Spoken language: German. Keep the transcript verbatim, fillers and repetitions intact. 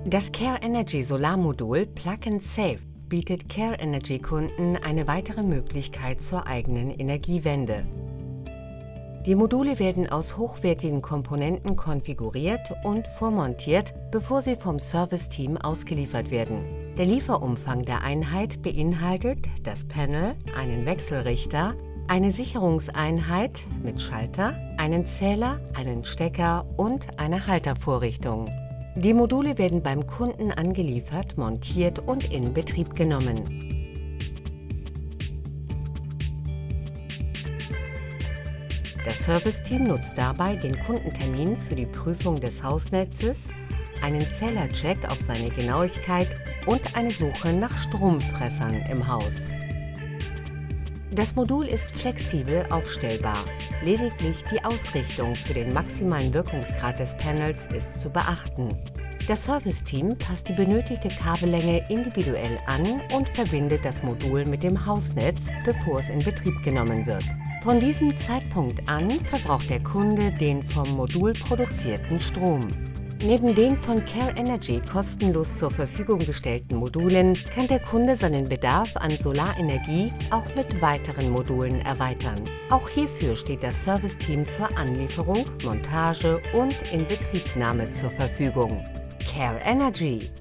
Das Care Energy Solarmodul Plug and Save bietet Care Energy Kunden eine weitere Möglichkeit zur eigenen Energiewende. Die Module werden aus hochwertigen Komponenten konfiguriert und vormontiert, bevor sie vom Serviceteam ausgeliefert werden. Der Lieferumfang der Einheit beinhaltet das Panel, einen Wechselrichter, eine Sicherungseinheit mit Schalter, einen Zähler, einen Stecker und eine Haltervorrichtung. Die Module werden beim Kunden angeliefert, montiert und in Betrieb genommen. Das Serviceteam nutzt dabei den Kundentermin für die Prüfung des Hausnetzes, einen Zählercheck auf seine Genauigkeit und eine Suche nach Stromfressern im Haus. Das Modul ist flexibel aufstellbar. Lediglich die Ausrichtung für den maximalen Wirkungsgrad des Panels ist zu beachten. Das Serviceteam passt die benötigte Kabellänge individuell an und verbindet das Modul mit dem Hausnetz, bevor es in Betrieb genommen wird. Von diesem Zeitpunkt an verbraucht der Kunde den vom Modul produzierten Strom. Neben den von Care Energy kostenlos zur Verfügung gestellten Modulen kann der Kunde seinen Bedarf an Solarenergie auch mit weiteren Modulen erweitern. Auch hierfür steht das Serviceteam zur Anlieferung, Montage und Inbetriebnahme zur Verfügung. Care Energy